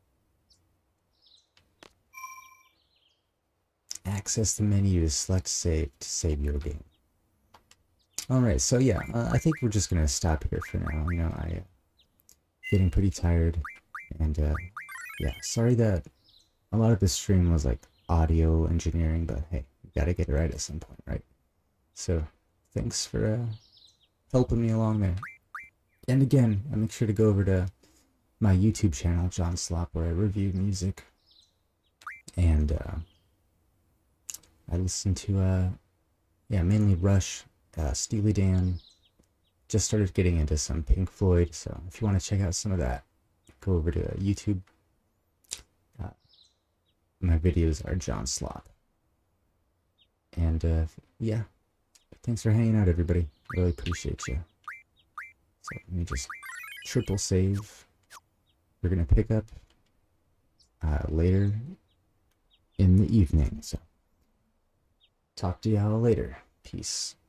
Speaker 1: Access the menu to select save to save your game. Alright, so yeah, uh, I think we're just gonna stop here for now. You know, I uh, getting pretty tired, and uh, yeah, sorry that a lot of this stream was like audio engineering, but hey, you gotta get it right at some point, right? So, thanks for uh, helping me along there. And again, I make sure to go over to my YouTube channel, John Slop, where I review music, and uh, I listen to, uh, yeah, mainly Rush, uh, Steely Dan. Just started getting into some Pink Floyd, so if you want to check out some of that, go over to YouTube. Uh, my videos are John Slop. And, uh, yeah, thanks for hanging out, everybody. Really appreciate you. So let me just triple save. We're going to pick up uh, later in the evening, so talk to y'all later. Peace.